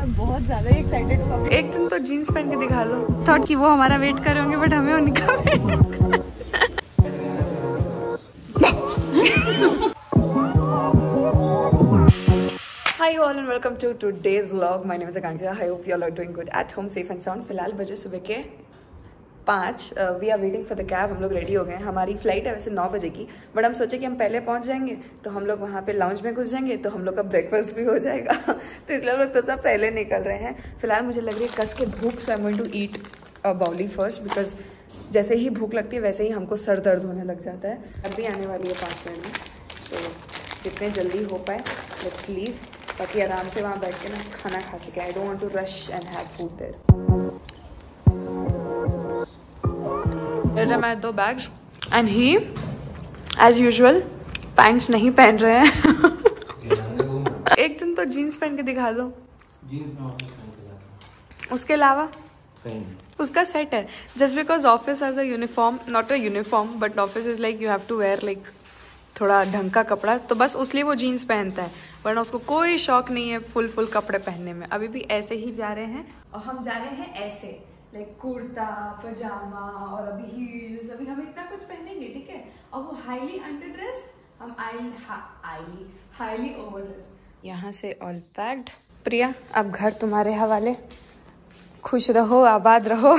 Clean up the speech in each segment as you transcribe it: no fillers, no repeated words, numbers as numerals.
मैं बहुत ज़्यादा एक्साइटेड हूँ। एक दिन तो जीन्स पहन के दिखा लो। थॉट कि वो हमारा वेट कर रहे होंगे बट हमें उनका wait. Hi all and welcome to today's vlog. My name is Akanksha. I hope you all are doing good at home, safe and sound. फिलहाल बजे सुबह के 5। We are waiting for the cab. हम लोग ready हो गए हैं। हमारी फ्लाइट है वैसे 9 बजे की, बट हम सोचे कि हम पहले पहुंच जाएंगे तो हम लोग वहाँ पे लाउंज में घुस जाएंगे तो हम लोग का ब्रेकफास्ट भी हो जाएगा। तो इसलिए हम लोग थोड़ा सा पहले निकल रहे हैं। फिलहाल मुझे लग रही है कस के भूख, so I am going to eat a bowl first, because जैसे ही भूख लगती है वैसे ही हमको सर दर्द होने लग जाता है। अभी आने वाली है 5 मिनट में, तो जितने जल्दी हो पाए लेट्स लीव, ताकि आराम से वहाँ बैठ के ना खाना खा सके। I don't want to rush and have food there. मेरे 2 bags and he as usual pants नहीं पहन रहे हैं। एक दिन तो जीन्स पहन के दिखा दो। उसके अलावा उसका सेट है। Just because office as a uniform, not a uniform but office is like you have to wear like थोड़ा ढंग का कपड़ा, तो बस उसलिए वो जीन्स पहनता है, वरना उसको कोई शौक नहीं है फुल कपड़े पहनने में। अभी भी ऐसे ही जा रहे हैं और हम जा रहे हैं ऐसे लाइक कुर्ता पजामा और अभी हील्स। अभी हम इतना कुछ पहनेंगे, ठीक है, और वो हाईली अंडर ड्रेस्ड, हम हाईली ओवर ड्रेस्ड। यहाँ से ऑल पैक्ड। प्रिया अब घर तुम्हारे हवाले, खुश रहो आबाद रहो।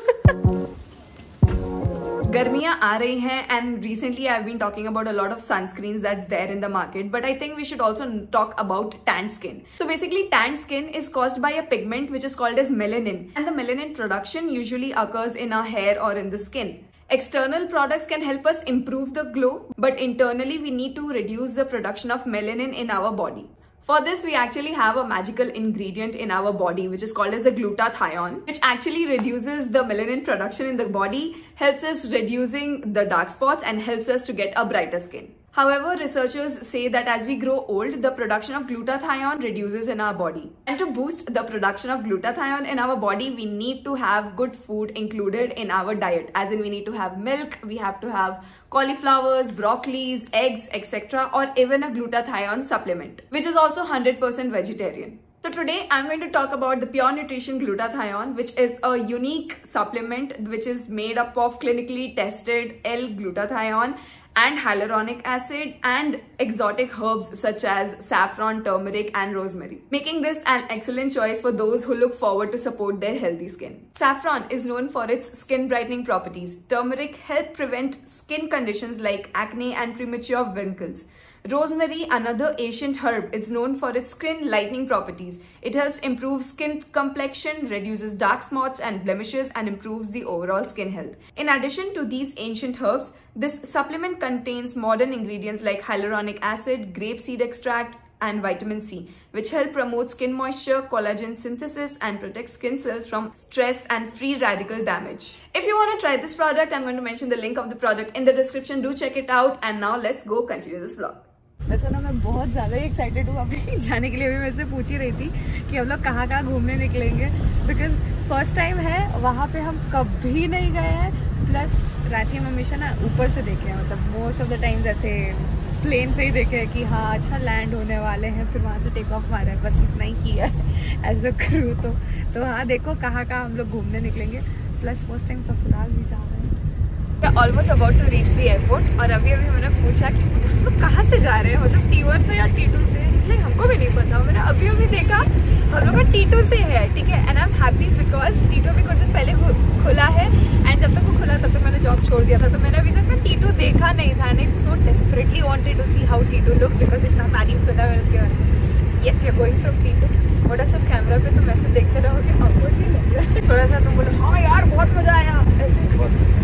गर्मियाँ आ रही हैं and recently I've been talking about a lot of sunscreens that's there in the market, but I think we should also talk about tanned skin. So basically tanned skin is caused by a pigment which is called as melanin, and the melanin production usually occurs in our hair or in the skin. External products can help us improve the glow, but internally we need to reduce the production of melanin in our body. For this, we actually have a magical ingredient in our body, which is called as a glutathione, which actually reduces the melanin production in the body, helps us reducing the dark spots and helps us to get a brighter skin. However, researchers say that as we grow old, the production of glutathione reduces in our body. And to boost the production of glutathione in our body, we need to have good food included in our diet. As in, we need to have milk, we have to have cauliflowers, broccolis, eggs, etc. or even a glutathione supplement, which is also 100% vegetarian. So today I'm going to talk about the Pure Nutrition Glutathione, which is a unique supplement which is made up of clinically tested L-glutathione and hyaluronic acid and exotic herbs such as saffron, turmeric and rosemary, making this an excellent choice for those who look forward to support their healthy skin. Saffron is known for its skin brightening properties. Turmeric helps prevent skin conditions like acne and premature wrinkles. Rosemary, another ancient herb, is known for its skin lightening properties. It helps improve skin complexion, reduces dark spots and blemishes, and improves the overall skin health. In addition to these ancient herbs, this supplement contains modern ingredients like hyaluronic acid, grapeseed extract, and vitamin C, which help promote skin moisture, collagen synthesis, and protect skin cells from stress and free radical damage. If you want to try this product, I'm going to mention the link of the product in the description. Do check it out. And now let's go continue this vlog. वैसे ना मैं बहुत ज़्यादा excited हूँ अभी जाने के लिए। अभी मैं से पूछ ही रही थी कि हम लोग कहाँ घूमने निकलेंगे, बिकॉज फर्स्ट टाइम है, वहाँ पे हम कभी नहीं गए हैं। प्लस रांची में हमेशा ना ऊपर से देखे हैं, मतलब मोस्ट ऑफ द टाइम्स ऐसे प्लेन से ही देखे हैं कि हाँ अच्छा लैंड होने वाले हैं, फिर वहाँ से टेक ऑफ मारा है, बस इतना ही किया है एज अ क्रू। तो हाँ देखो कहाँ हम लोग घूमने निकलेंगे। प्लस फर्स्ट टाइम ससुराल भी जा रहे हैं। Almost about to reach the airport, और अभी मैंने पूछा कि हम लोग कहाँ से जा रहे हैं, मतलब T1 से या T2 से, इसलिए हमको भी नहीं पता। मैंने अभी देखा हम लोग का T2 से है, ठीक है, and I am happy because T2 अभी कुछ दिन पहले खुला है, एंड जब तक वो खुला तब तक मैंने जॉब छोड़ दिया था, तो मैंने अभी तक T2 देखा नहीं था। And so desperately wanted to see how T2 looks, because इतना तारीफ सुना मैंने उसके बारे में। Yes we are going from T2। बड़ा सब कैमरा पे तुम ऐसे देखते रहोगे, ऑकवर्ड नहीं लगेगा। थोड़ा सा तुम बोलो हाँ यार बहुत मजा आया ऐसे।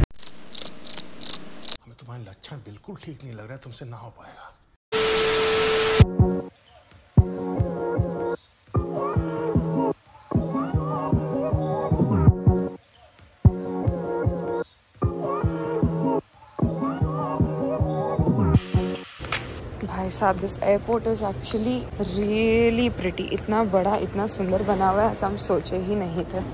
तुम्हारे लक्षण बिल्कुल ठीक नहीं लग रहा है, तुमसे ना हो पाएगा। भाई साहब, this airport is actually really pretty. इतना बड़ा, इतना सुंदर बना हुआ है, ऐसा हम सोचे ही नहीं थे।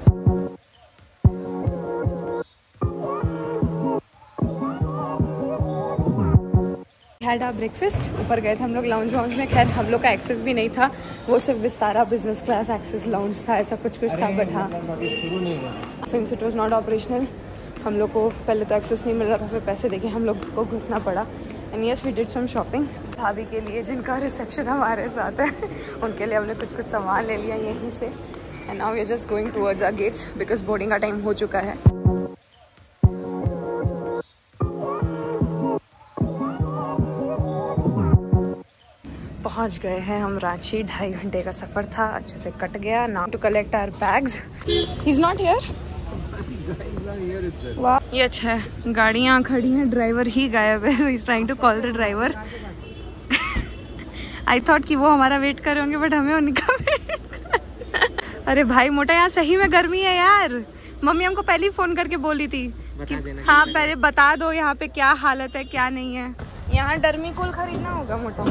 Had our breakfast. ऊपर गए थे हम लोग लाउंज वाउंज में। खैर हम लोग का एक्सेस भी नहीं था, वो सिर्फ Vistara business class access lounge था, ऐसा कुछ था। बट हाँ, since it was not operational, हम लोग को पहले तो एक्सेस नहीं मिल रहा था, फिर पैसे देके हम लोग को घुसना पड़ा। And yes we did some shopping. भाभी के लिए जिनका रिसेप्शन हमारे साथ है उनके लिए हमने कुछ सामान ले लिया यहीं से। And now we are just going towards our gates because boarding का टाइम हो चुका है। पहुंच गए हैं हम रांची। 2.5 घंटे का सफ़र था, अच्छे से कट गया। Now to collect our bags. He is not here. वाह, ये अच्छा है, गाड़ियाँ खड़ी हैं, ड्राइवर ही गायब है। He is trying to call the driver. I thought कि वो हमारा वेट कर रहे होंगे, बट हमें उनका वेट। अरे भाई मोटा, यहाँ सही में गर्मी है यार। मम्मी हमको पहले ही फ़ोन करके बोली थी कि हाँ पहले बता दो यहाँ पे क्या हालत है क्या नहीं है। यहाँ डर्मी कूल खरीदना होगा मोटा।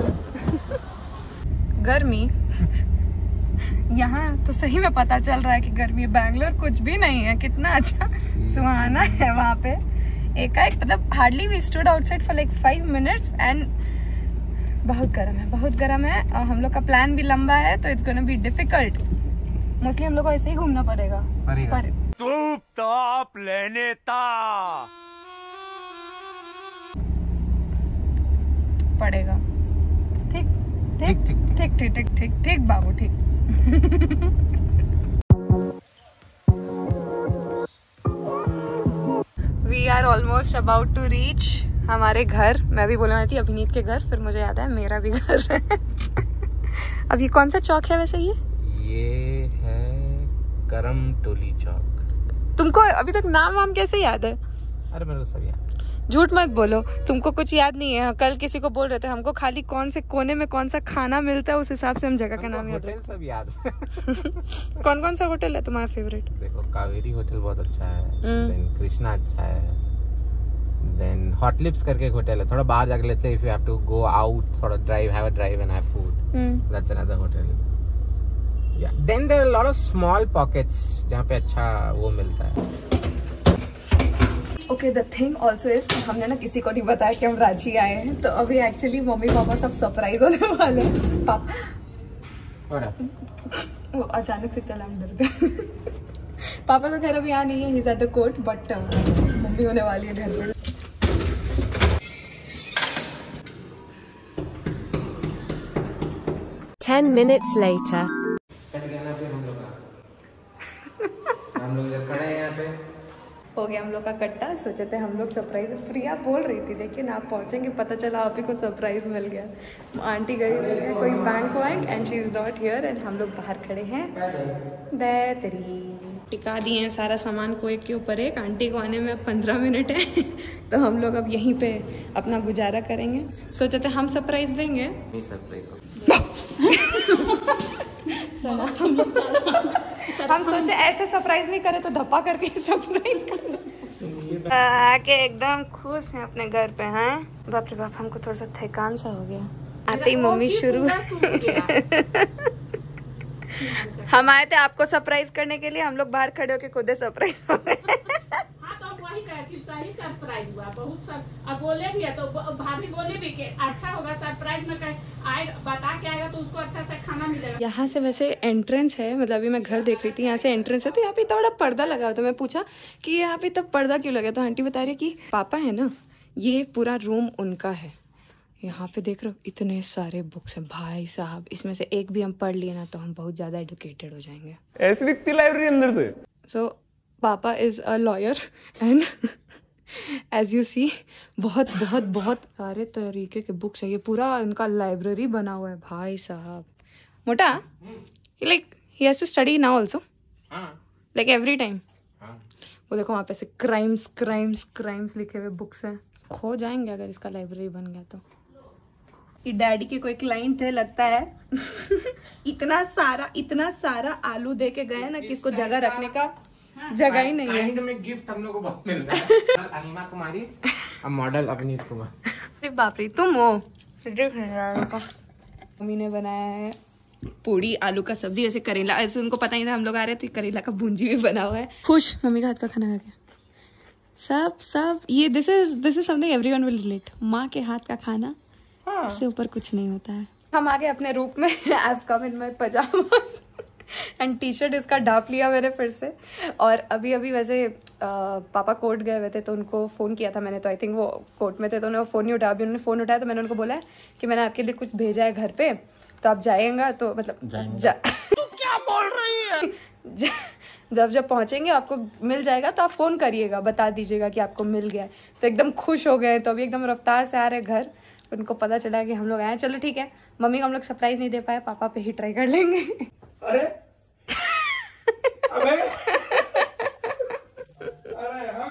गर्मी यहाँ तो सही में पता चल रहा है कि गर्मी है। बैंगलोर कुछ भी नहीं है, कितना अच्छा सुहाना है वहाँ पे। एकाएक मतलब hardly we stood outside for like 5 minutes and बहुत गर्म है, बहुत गर्म है। और हम लोग का प्लान भी लंबा है तो it's gonna be difficult. Mostly हम लोग को ऐसे ही घूमना पड़ेगा। पड़ेगा। ठीक ठीक ठीक ठीक ठीक ठीक ठीक ठीक बाबू ठीक। We are almost about to reach हमारे घर। मैं भी बोलना थी अभिनीत के घर, फिर मुझे याद है मेरा भी घर है। अब ये कौन सा चौक है वैसे? ये है करम टोली चौक। तुमको अभी तक नाम वाम कैसे याद है? अरे मेरे को सब याद। झूठ मत बोलो, तुमको कुछ याद नहीं है। कल किसी को बोल रहे थे हमको खाली कौन से कोने में कौन सा खाना मिलता है उस हिसाब से हम जगह का नाम याद रखते। सब याद। कौन कौन सा होटल है तुम्हारा फेवरेट? देखो कावेरी होटल बहुत अच्छा है, देन कृष्णा अच्छा है, देन हॉट लिप्स करके एक होटल है थोड़ा बाहर जाके। Let's say if you have to go out थोड़ा drive, have a drive and have food, that's another hotel. या then there are lot of small pockets जहाँ पे अच्छा वो मिलता है। Okay, the thing also is हमने ना किसी को नहीं बताया कि हम रांची आए हैं, तो अभी एक्चुअली मम्मी पापा सब सरप्राइज होने वाले हैं। पापा वो अचानक से चला, हम डर गए। पापा तो खैर अभी यहाँ नहीं है, he is at the court, but mummy होने वाली है घर में। Ten minutes later. हम लोग इधर खड़े हैं यहाँ पे। हो गया हम लोग का कट्टा। सोचे थे हम लोग सरप्राइज, प्रिया बोल रही थी देखिए ना आप पहुंचेंगे, पता चला आप ही को सरप्राइज मिल गया। आंटी गई हुई है कोई बैंक वैंक and she is not here and हम लोग बाहर खड़े हैं। बेहतरी टिका दिए हैं सारा सामान को एक के ऊपर एक। आंटी को आने में अब 15 मिनट है। तो हम लोग अब यहीं पे अपना गुजारा करेंगे। सोचे थे हम सरप्राइज देंगे, हम सोचे ऐसे सरप्राइज नहीं करे तो धप्पा करके सरप्राइज कर। आके एकदम खुश हैं अपने घर पे हैं। बाप रे बाप, हमको थोड़ा सा थकान सा हो गया। आते ही मम्मी शुरू। हम आए थे आपको सरप्राइज करने के लिए, हम लोग बाहर खड़े होके खुद सरप्राइज हो गए। सही सरप्राइज हुआ बहुत सब। अब बोले भी है तो भाभी बोले भी कि अच्छा होगा सरप्राइज में आए, बता के आएगा तो उसको अच्छा अच्छा खाना मिलेगा। यहाँ से वैसे एंट्रेंस है, मतलब अभी मैं घर देख रही थी, यहाँ से एंट्रेंस है। तो यहाँ पे इतना बड़ा पर्दा लगा हुआ था। मैं पूछा कि यहाँ पे तब पर्दा क्यों लगा, तो आंटी बता रही कि पापा है ना, ये पूरा रूम उनका है। यहाँ पे देख रहे हो इतने सारे बुक्स हैं भाई साहब, इसमें से एक भी हम पढ़ लिए ना तो हम बहुत ज्यादा एडुकेटेड हो जाएंगे। ऐसी दिखती लाइब्रेरी अंदर से। So papa is a lawyer and as you see बहुत बहुत बहुत सारे तरीके के बुक्स है। ये पूरा उनका लाइब्रेरी बना हुआ है भाई साहब। मोटा like he has to study now also, like every time. वो देखो वहाँ पे से क्राइम्स क्राइम्स क्राइम्स लिखे हुए बुक्स हैं। खो जाएंगे अगर इसका लाइब्रेरी बन गया तो। ये डैडी के कोई क्लाइंट थे लगता है। इतना सारा आलू दे के गए ना कि इसको जगह रखने का जगह ही नहीं है। में गिफ्ट हम लोग को बहुत मिलता है। अनिमा कुमारी, अब मॉडल अभिनीत कुमार। अरे बाप रे, तुम हो। मम्मी ने बनाया है पूड़ी आलू का सब्जी, जैसे करेला, ऐसे उनको पता नहीं था हम लोग आ रहे थे। करेला का भुंजी भी बना हुआ है। खुश मम्मी का हाथ का खाना खा के सब ये this is something everyone will relate. माँ के हाथ का खाना उससे ऊपर कुछ नहीं होता है। हम आ गए अपने रूम में। I have come in my pajamas and T shirt इसका ढाप लिया मैंने फिर से। और अभी वैसे पापा कोर्ट गए हुए थे तो उनको फ़ोन किया था मैंने, तो आई थिंक वो कोर्ट में थे तो उन्होंने फ़ोन नहीं उठाया। अभी उन्होंने फ़ोन उठाया तो मैंने उनको बोला है कि मैंने आपके लिए कुछ भेजा है घर पे, तो आप जाएंगा तो मतलब तू क्या बोल रही है? जब पहुंचेंगे आपको मिल जाएगा तो आप फ़ोन करिएगा, बता दीजिएगा कि आपको मिल गया है। तो एकदम खुश हो गए, तो अभी एकदम रफ्तार से आ रहे घर। उनको पता चला कि हम लोग आए। चलो ठीक है, मम्मी को हम लोग सरप्राइज नहीं दे पाए, पापा पे ही ट्राई कर लेंगे। अरे अबे अरे हाँ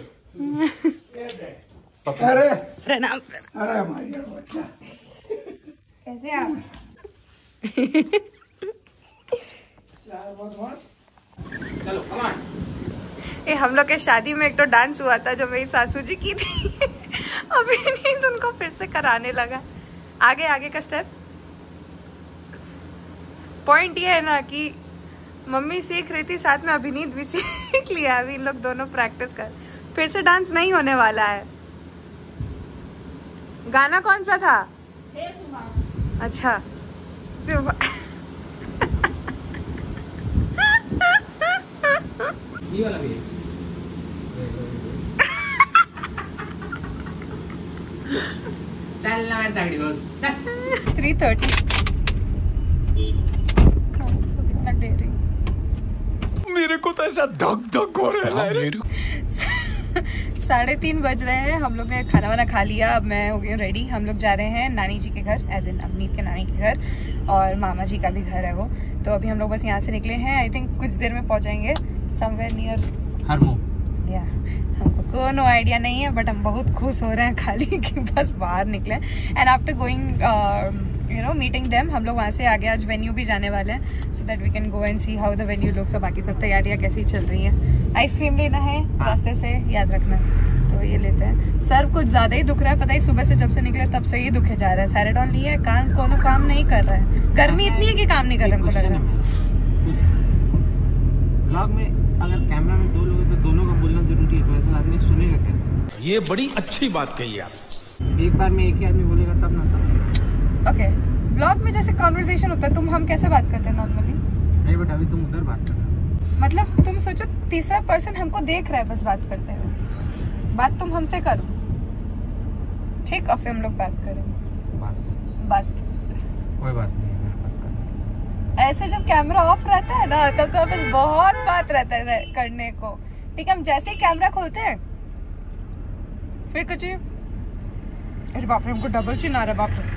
अरे प्रणाम। अरे हमारी बच्चा कैसे आप? चलो कम ऑन। ये हम लोग के शादी में एक तो डांस हुआ था जो मेरी सासू जी की थी। अभी नींद उनको फिर से कराने लगा। आगे का स्टेप। पॉइंट ये है ना कि मम्मी सीख रही थी, साथ में अभिनीत भी सीख लिया। अभी इन लोग दोनों प्रैक्टिस कर। फिर से डांस नहीं होने वाला है। गाना कौन सा था? अच्छा ये वाला भी चल ना मैं तगड़ी बस 3:30। कितना डेरी। मेरे को तो ऐसा धक हो रहा है। 3:30 बज रहे हैं। हम लोग ने खाना वाना खा लिया। अब मैं हो गई हूँ रेडी। हम लोग जा रहे हैं नानी जी के घर, एज इन अवनीत के नानी के घर, और मामा जी का भी घर है वो। तो अभी हम लोग बस यहाँ से निकले हैं। आई थिंक कुछ देर में पहुँचाएंगे समवेयर नियर हरमो। या हमको कोनो आइडिया नहीं है, बट हम बहुत खुश हो रहे हैं खाली कि बस बाहर निकले। And after going meeting them, हम लोग वहाँ से आगे आज वेन्यू भी जाने वाले हैं, so that we can go and see how the venue looks. और बाकी सब तैयारियाँ कैसी चल रही हैं। आइसक्रीम लेना है रास्ते से, याद रखना, तो ये लेते हैं। सर कुछ ज़्यादा ही दुख रहा है, पता ही सुबह से जब से निकले तब से ही दुखे जा रहा है। सैरेडॉन लिया है, कान कोनो काम नहीं कर रहा है। गर्मी इतनी है कि काम नहीं कर रहा है, हमको लग रहा है। व्लॉग में अगर कैमरा में 2 लोग हैं तो दोनों का बोलना जरूरी है, तो ऐसा आदमी सुनेगा कैसे? ये बड़ी अच्छी बात कही आप। एक बार में एक ही आदमी बोलेगा तब ना सब। ओके, व्लॉग में जैसे कॉन्वर्सेशन होता है, हम कैसे बात करते हैं नॉर्मली? नहीं बट अभी तुम उधर बात कर रहे हो। मतलब तुम सोचो तीसरा पर्सन हमको देख रहा है बस बात करते हुए। बात तुम हमसे करो, ठीक? और फिर हम लोग बात करेंगे। बात कोई बात नहीं है मेरे पास करने। ऐसे जब कैमरा ऑफ रहता है ना तब तो बस बहुत बात रहता है करने को, ठीक है? हम जैसे ही कैमरा खोलते हैं फिर कुछ ही, अरे बाप रे हमको डबल चिन आ रहा है, बाप रे।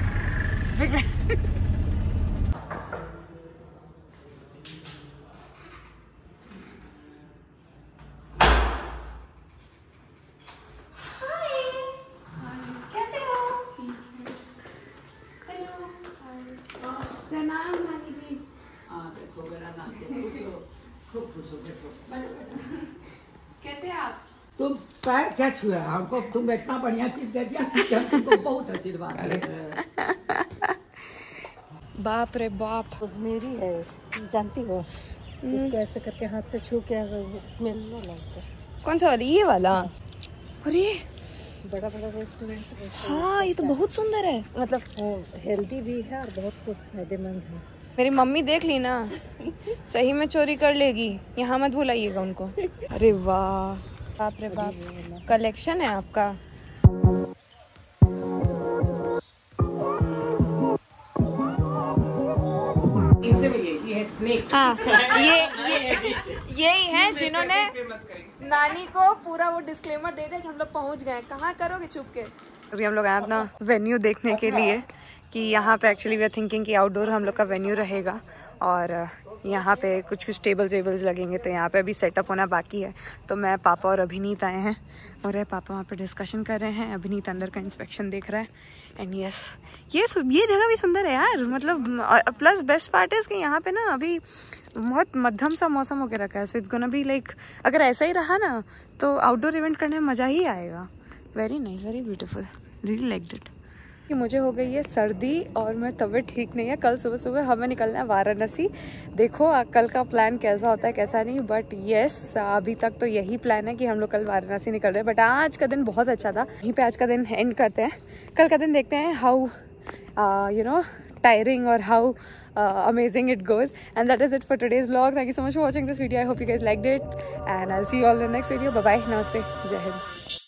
कैसे आप? तुम पैर क्या छुआ हमको? तुम इतना बढ़िया चीज दे दिया कि हम तुमको बहुत आशीर्वाद दे रहे हैं। बाप रे बाप, मेरी है, जानती हो? इसको ऐसे करके हाथ से छू के स्मेल ना लगता। कौन सा वाला? ये वाला? अरे बड़ा रेस्टोरेंट। हाँ ये तो बहुत सुंदर है, मतलब हेल्दी भी है और बहुत फायदेमंद है। मेरी मम्मी देख ली ना, सही में चोरी कर लेगी। यहाँ मत बुलाइएगा उनको। अरे वाह, बाप रे बाप, कलेक्शन है आपका। हाँ यही है जिन्होंने नानी को पूरा वो डिस्क्लेमर दे दिया कि हम लोग पहुंच गए। कहाँ करोगे छुप के? अभी हम लोग आए अपना वेन्यू देखने के लिए कि यहाँ पे एक्चुअली वी आर थिंकिंग कि आउटडोर हम लोग का वेन्यू रहेगा और यहाँ पे कुछ टेबल्स लगेंगे, तो यहाँ पे अभी सेटअप होना बाकी है। तो मैं, पापा और अभिनीत आए हैं और पापा वहाँ पे डिस्कशन कर रहे हैं, अभिनीत अंदर का इंस्पेक्शन देख रहा है। एंड यस, ये जगह भी सुंदर है यार, मतलब प्लस बेस्ट पार्ट है कि यहाँ पे ना अभी बहुत मध्यम सा मौसम होकर रखा है। So it's gonna be like, अगर ऐसा ही रहा ना तो आउटडोर इवेंट करने में मज़ा ही आएगा। Very nice, very beautiful, really liked it. कि मुझे हो गई है सर्दी और मैं तबीयत ठीक नहीं है। कल सुबह सुबह हमें निकलना है वाराणसी। देखो कल का प्लान कैसा होता है कैसा नहीं, बट येस अभी तक तो यही प्लान है कि हम लोग कल वाराणसी निकल रहे हैं। बट आज का दिन बहुत अच्छा था, यहीं पे आज का दिन एंड करते हैं। कल का दिन देखते हैं how tiring or how amazing it goes. And that is it for today's vlog. Thank you so much for watching this video. I hope you guys liked it and I'll see you all in the next video. Bye bye. Namaste. Jai Hind.